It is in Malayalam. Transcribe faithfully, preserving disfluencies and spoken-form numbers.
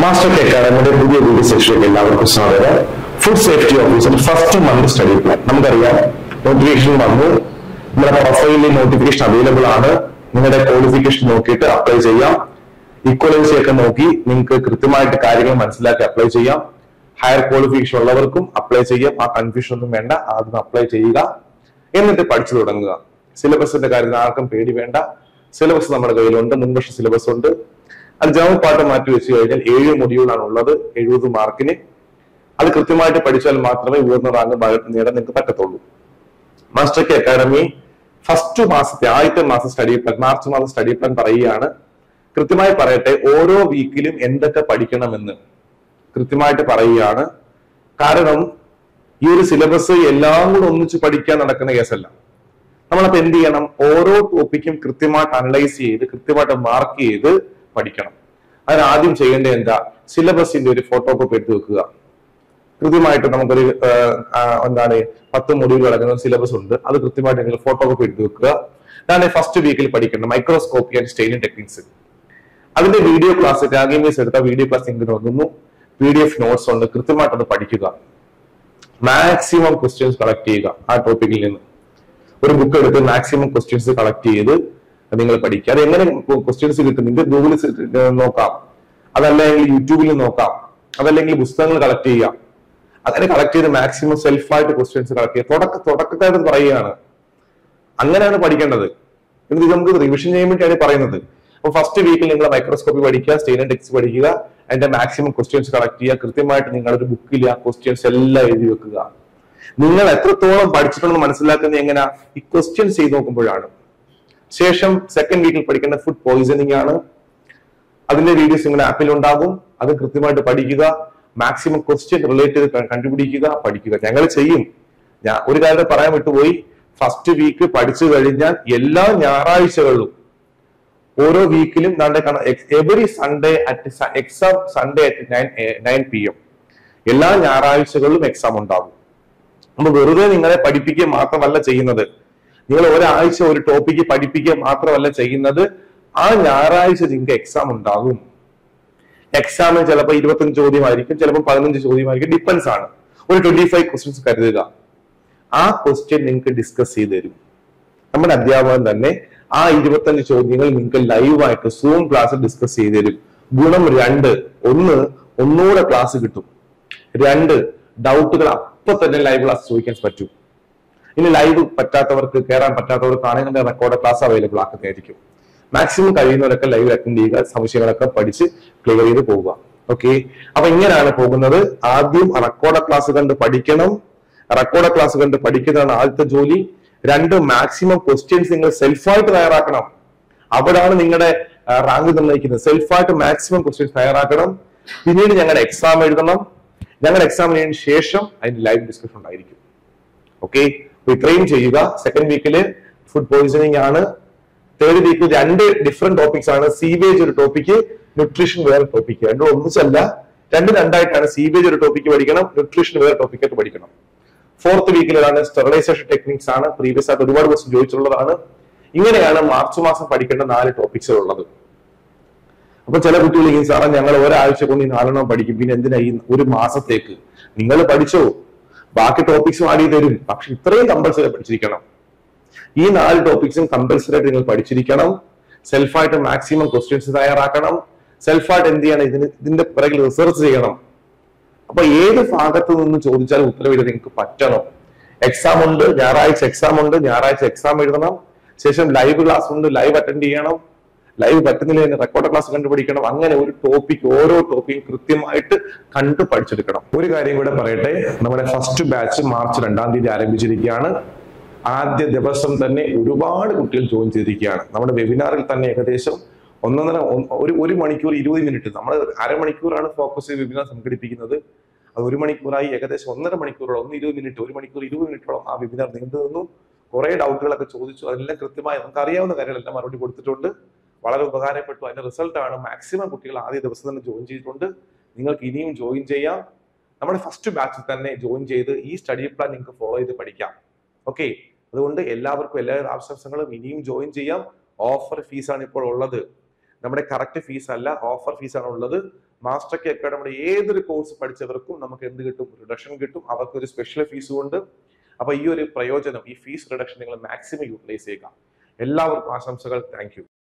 Master Tech Academy പുതിയ വീഡിയോ സെക്ഷനിലേക്ക് എല്ലാവർക്കും സ്വാഗതം. Food safety officer first month study plan നമുക്കറിയാം. നോട്ടിഫിക്കേഷൻ വന്നു, നമ്മുടെ പ്രൊഫൈലിൽ നോട്ടിഫിക്കേഷൻ അവൈലബിൾ ആണ്. നിങ്ങളുടെ ക്വാളിഫിക്കേഷൻ നോക്കിയിട്ട് അപ്ലൈ ചെയ്യാം. ഇക്വലൻസി ഒക്കെ നോക്കി നിങ്ങൾക്ക് കൃത്യമായിട്ട് കാര്യങ്ങൾ മനസ്സിലാക്കി അപ്ലൈ ചെയ്യാം. ഹയർ ക്വാളിഫിക്കേഷൻ ഉള്ളവർക്കും അപ്ലൈ ചെയ്യാം. ആ കൺഫ്യൂഷൻ ഒന്നും വേണ്ട, ആദ്യം അപ്ലൈ ചെയ്യുക, എന്നിട്ട് പഠിച്ചു തുടങ്ങുക. സിലബസിന്റെ കാര്യത്തിൽ ആർക്കും പേടി വേണ്ട. സിലബസ് നമ്മുടെ കയ്യിലുണ്ട്, മുൻവർഷ സിലബസ് ഉണ്ട്. അത് ജനറൽ പാർട്ട് മാറ്റി വെച്ച് കഴിഞ്ഞാൽ ഏഴ് മൊഡ്യൂളാണ് ഉള്ളത്, എഴുപത് മാർക്കിന്. അത് കൃത്യമായിട്ട് പഠിച്ചാൽ മാത്രമേ ഉയർന്ന റാങ്ക് നേടാൻ നിങ്ങൾക്ക് പറ്റത്തുള്ളൂ. മാസ്റ്റർ കെ അക്കാഡമി ഫസ്റ്റ് മാസത്തെ ആദ്യത്തെ മാസം സ്റ്റഡി പ്ലാൻ, മാർച്ച് മാസം സ്റ്റഡി പ്ലാൻ പറയുകയാണ്. കൃത്യമായി പറയട്ടെ, ഓരോ വീക്കിലും എന്തൊക്കെ പഠിക്കണമെന്ന് കൃത്യമായിട്ട് പറയുകയാണ്. കാരണം ഈ ഒരു സിലബസ് എല്ലാം കൂടെ ഒന്നിച്ച് പഠിക്കാൻ നടക്കുന്ന കേസല്ല. നമ്മളപ്പോ എന്ത് ചെയ്യണം? ഓരോ ടോപ്പിക്കും കൃത്യമായിട്ട് അനലൈസ് ചെയ്ത് കൃത്യമായിട്ട് മാർക്ക് ചെയ്ത് പഠിക്കണം. അതിന് ആദ്യം ചെയ്യേണ്ടത് എന്താ? സിലബസിന്റെ ഒരു ഫോട്ടോ കോപ്പി എടുത്ത് വെക്കുക. കൃത്യമായിട്ട് നമുക്കൊരു എന്താണ് പത്ത് മൊഡ്യൂൾ അടങ്ങുന്ന സിലബസ് ഉണ്ട്, അത് കൃത്യമായിട്ട് നിങ്ങൾ ഫോട്ടോ കോപ്പി എടുത്ത് വെക്കുക. അതാണ് ഫസ്റ്റ് വീക്കിൽ പഠിക്കേണ്ട മൈക്രോസ്കോപ്പി ആൻഡ് സ്റ്റെയിനിങ് ടെക്നിക്സ്. അതിന്റെ വീഡിയോ ക്ലാസ് രാഗിമീസ് എടുത്ത വീഡിയോ ക്ലാസ് നിങ്ങൾക്ക് തോന്നുന്നു. പി ഡി എഫ് നോട്ട്സ് ഉണ്ട്, കൃത്യമായിട്ട് അത് പഠിക്കുക. മാക്സിമം ക്വസ്റ്റ്യൻസ് കളക്ട് ചെയ്യുക. ആ ടോപ്പിക്കിൽ നിന്ന് ഒരു ബുക്ക് എടുത്ത് മാക്സിമം ക്വസ്റ്റ്യൻസ് കളക്ട് ചെയ്ത് നിങ്ങൾ പഠിക്കുക. അത് എങ്ങനെ ക്വസ്റ്റ്യൻസ് കിട്ടും? നിങ്ങൾക്ക് ഗൂഗിളിൽ നോക്കാം, അതല്ലെങ്കിൽ യൂട്യൂബിൽ നോക്കാം, അതല്ലെങ്കിൽ പുസ്തകങ്ങൾ കളക്ട് ചെയ്യാം. അങ്ങനെ കളക്ട് ചെയ്ത് മാക്സിമം സെൽഫായിട്ട് ക്വസ്റ്റ്യൻസ് കളക്ട് ചെയ്യുക. തുടക്ക തുടക്കക്കായിട്ട് പറയുകയാണ്, അങ്ങനെയാണ് പഠിക്കേണ്ടത്. ഇത് നമുക്ക് റിവിഷൻ ചെയ്യാൻ വേണ്ടിയാണ് പറയുന്നത്. അപ്പൊ ഫസ്റ്റ് വീക്കിൽ നിങ്ങൾ മൈക്രോസ്കോപ്പി പഠിക്കുക, സ്റ്റെയിനിങ് ടെക്നിക്സ് പഠിക്കുക, അതിന്റെ മാക്സിമം ക്വസ്റ്റ്യൻസ് കളക്ട് ചെയ്യുക. കൃത്യമായിട്ട് നിങ്ങളൊരു ബുക്കിൽ ആ ക്വസ്റ്റ്യൻസ് എല്ലാം എഴുതി വെക്കുക. നിങ്ങൾ എത്രത്തോളം പഠിച്ചിട്ടുണ്ടെന്ന് മനസ്സിലാക്കുന്നത് എങ്ങനെയാ? ഈ ക്വസ്റ്റ്യൻസ് ചെയ്ത് നോക്കുമ്പോഴാണ്. ശേഷം സെക്കൻഡ് വീക്കിൽ പഠിക്കേണ്ട ഫുഡ് പോയിസണിങ് ആണ്. അതിന്റെ വീഡിയോസ് നിങ്ങളുടെ ആപ്പിൽ ഉണ്ടാകും. അത് കൃത്യമായിട്ട് പഠിക്കുക. മാക്സിമം ക്വസ്റ്റ്യൻ റിലേറ്റ് ചെയ്ത് കണ്ടുപിടിക്കുക, പഠിക്കുക. ഞങ്ങൾ ചെയ്യും. ഞാൻ ഒരു കാര്യം പറയാൻ വിട്ടുപോയി. ഫസ്റ്റ് വീക്ക് പഠിച്ചു കഴിഞ്ഞാൽ എല്ലാ ഞായറാഴ്ചകളിലും ഓരോ വീക്കിലും every Sunday at exam Sunday at nine nine P M എല്ലാ ഞായറാഴ്ചകളിലും എക്സാം ഉണ്ടാകും. അപ്പൊ വെറുതെ നിങ്ങളെ പഠിപ്പിക്കുക മാത്രമല്ല ചെയ്യുന്നത്. നിങ്ങൾ ഒരാഴ്ച ഒരു ടോപ്പിക്ക് പഠിപ്പിക്കുക മാത്രമല്ല ചെയ്യുന്നത്. ആ ഞായറാഴ്ച നിങ്ങൾക്ക് എക്സാം ഉണ്ടാകും. എക്സാമിൽ ചിലപ്പോൾ ഇരുപത്തഞ്ച് ചോദ്യമായിരിക്കും, ചിലപ്പോൾ പതിനഞ്ച് ചോദ്യമായിരിക്കും, ഡിപ്പെൻസ് ആണ്. ഒരു ട്വന്റി ഫൈവ് ക്വസ്റ്റ്യൻസ് കരുതുക. ആ ക്വസ്റ്റ്യൻ നിങ്ങൾക്ക് ഡിസ്കസ് ചെയ്ത് തരും നമ്മുടെ അധ്യാപകൻ തന്നെ. ആ ഇരുപത്തഞ്ച് ചോദ്യങ്ങൾ നിങ്ങൾക്ക് ലൈവായിട്ട് സൂം ക്ലാസ്സിൽ ഡിസ്കസ് ചെയ്ത് തരും. ഗുണം രണ്ട്, ഒന്ന് ഒന്നുകൂടെ ക്ലാസ് കിട്ടും. രണ്ട്, ഡൗട്ടുകൾ അപ്പൊ തന്നെ ലൈവ് ക്ലാസ് ചോദിക്കാൻ പറ്റും. ഇനി ലൈവ് പറ്റാത്തവർക്ക്, കയറാൻ പറ്റാത്തവർക്കാണെങ്കിൽ റെക്കോർഡ് ക്ലാസ് അവൈലബിൾ ആക്കുന്നതായിരിക്കും. മാക്സിമം കഴിയുന്നവരൊക്കെ ലൈവ് അറ്റൻഡ് ചെയ്യുക, സംശയങ്ങളൊക്കെ പഠിച്ച് ക്ലിയർ ചെയ്ത് പോവുക. ഓക്കെ, അപ്പൊ ഇങ്ങനെയാണ് പോകുന്നത്. ആദ്യം റെക്കോർഡ് ക്ലാസ് കണ്ട് പഠിക്കണം. റെക്കോർഡ് ക്ലാസ് കണ്ട് പഠിക്കുന്നതാണ് ആദ്യത്തെ ജോലി. രണ്ട്, മാക്സിമം ക്വസ്റ്റ്യൻസ് നിങ്ങൾ സെൽഫായിട്ട് തയ്യാറാക്കണം. അവിടാണ് നിങ്ങളുടെ റാങ്ക് നിർണ്ണയിക്കുന്നത്. സെൽഫായിട്ട് മാക്സിമം ക്വസ്റ്റ്യൻസ് തയ്യാറാക്കണം. പിന്നീട് ഞങ്ങളുടെ എക്സാം എഴുതണം. ഞങ്ങളുടെ എക്സാമിന് ശേഷം അതിന്റെ ലൈവ് ഡിസ്കഷൻ ഉണ്ടായിരിക്കും. ഓക്കെ, ഇത്രയും ചെയ്യുക. സെക്കൻഡ് വീക്കില് ഫുഡ് പോയിസണിങ് ആണ്. തേർഡ് വീക്കിൽ രണ്ട് ഡിഫറെന്റ് ടോപ്പിക്സ് ആണ്. സീവേജ് ഒരു ടോപ്പിക്ക്, ന്യൂട്രീഷൻ വേറെ ടോപ്പിക്ക്. രണ്ടും ഒന്നിച്ചല്ല, രണ്ട് രണ്ടായിട്ടാണ്. സീവേജ് ഒരു ടോപ്പിക്ക് പഠിക്കണം, ന്യൂട്രീഷൻ വേറെ ടോപ്പിക്കായിട്ട് പഠിക്കണം. ഫോർത്ത് വീക്കിലാണ് സ്റ്റെറിലൈസേഷൻ ടെക്നിക്സ് ആണ്. പ്രീവിയസ് ആയിട്ട് ഒരുപാട് ക്വസ്റ്റ്യൻ ചോദിച്ചിട്ടുള്ളതാണ്. ഇങ്ങനെയാണ് മാർച്ച് മാസം പഠിക്കേണ്ട നാല് ടോപ്പിക്സ് ഉള്ളത്. അപ്പൊ ചില കുട്ടികൾ ഈ സാറേ ഞങ്ങൾ ഒരാഴ്ച കൊണ്ട് ഈ നാലെണ്ണം പഠിക്കും, പിന്നെ എന്തിനാ ഈ ഒരു മാസത്തേക്ക്? നിങ്ങൾ പഠിച്ചോ, ബാക്കി ടോപ്പിക്സും ആഡ് ചെയ്ത് തരും. പക്ഷെ ഇത്രയും കമ്പൽസറി പഠിച്ചിരിക്കണം. ഈ നാല് ടോപ്പിക്സും കമ്പൽസറി ആയിട്ട് നിങ്ങൾ പഠിച്ചിരിക്കണം. സെൽഫായിട്ട് മാക്സിമം ക്വസ്റ്റ്യൻസ് തയ്യാറാക്കണം. സെൽഫായിട്ട് എന്ത് ചെയ്യണം? ഇതിന് ഇതിന്റെ പിറകിൽ റിസർച്ച് ചെയ്യണം. അപ്പൊ ഏത് ഭാഗത്ത് നിന്ന് ചോദിച്ചാലും ഉത്തരവിടാൻ നിങ്ങൾക്ക് പറ്റണം. എക്സാം ഉണ്ട്, ഞായറാഴ്ച എക്സാം ഉണ്ട്, ഞായറാഴ്ച എക്സാം എഴുതണം. ശേഷം ലൈവ് ക്ലാസ് ഉണ്ട്, ലൈവ് അറ്റൻഡ് ചെയ്യണം. ലൈവ് പറ്റുന്നില്ല റെക്കോർഡ് ക്ലാസ് കണ്ടുപിടിക്കണം. അങ്ങനെ ഒരു ടോപ്പിക് ഓരോ ടോപ്പിക്കും കൃത്യമായിട്ട് കണ്ടു പഠിച്ചെടുക്കണം. ഒരു കാര്യം കൂടെ പറയട്ടെ, നമ്മുടെ ഫസ്റ്റ് ബാച്ച് മാർച്ച് രണ്ടാം തീയതി ആരംഭിച്ചിരിക്കുകയാണ്. ആദ്യ ദിവസം തന്നെ ഒരുപാട് കുട്ടികൾ ജോയിൻ ചെയ്തിരിക്കുകയാണ്. നമ്മുടെ വെബിനാറിൽ തന്നെ ഏകദേശം ഒന്നൊന്നര ഒരു ഒരു മണിക്കൂർ ഇരുപത് മിനിറ്റ്, നമ്മൾ അരമണിക്കൂറാണ് ഫോക്കസ് ചെയ്ത് വെബിനാർ സംഘടിപ്പിക്കുന്നത്. അത് ഒരു മണിക്കൂറായി ഏകദേശം ഒന്നര മണിക്കൂറോളം, ഒന്ന് ഇരുപത് മിനിറ്റ് ഒരു മണിക്കൂർ ഇരുപത് മിനിറ്റോളം ആ വെബിനാർ നീണ്ടു നിന്നു. കുറെ ഡൗട്ടുകളൊക്കെ ചോദിച്ചു. അതെല്ലാം കൃത്യമായി നമുക്ക് അറിയാവുന്ന കാര്യങ്ങളെല്ലാം മറുപടി കൊടുത്തിട്ടുണ്ട്. വളരെ ഉപകാരപ്പെട്ടു. അതിന്റെ റിസൾട്ടാണ് മാക്സിമം കുട്ടികൾ ആദ്യ ദിവസം തന്നെ ജോയിൻ ചെയ്തിട്ടുണ്ട്. നിങ്ങൾക്ക് ഇനിയും ജോയിൻ ചെയ്യാം. നമ്മുടെ ഫസ്റ്റ് ബാച്ചിൽ തന്നെ ജോയിൻ ചെയ്ത് ഈ സ്റ്റഡി പ്ലാൻ നിങ്ങൾക്ക് ഫോളോ ചെയ്ത് പഠിക്കാം. ഓക്കെ, അതുകൊണ്ട് എല്ലാവർക്കും എല്ലാ ആശംസകളും. ഇനിയും ജോയിൻ ചെയ്യാം. ഓഫർ ഫീസാണ് ഇപ്പോൾ ഉള്ളത്. നമ്മുടെ കറക്റ്റ് ഫീസ് അല്ല, ഓഫർ ഫീസാണ് ഉള്ളത്. മാസ്റ്റർ കെ അക്കാഡമിയുടെ ഏതൊരു കോഴ്സ് പഠിച്ചവർക്കും നമുക്ക് എന്ത് കിട്ടും? റിഡക്ഷൻ കിട്ടും. അവർക്ക് ഒരു സ്പെഷ്യൽ ഫീസും ഉണ്ട്. അപ്പൊ ഈ ഒരു പ്രയോജനം, ഈ ഫീസ് റിഡക്ഷൻ നിങ്ങൾ മാക്സിമം യൂട്ടിലൈസ് ചെയ്യുക. എല്ലാവർക്കും ആശംസകൾ. Thank U.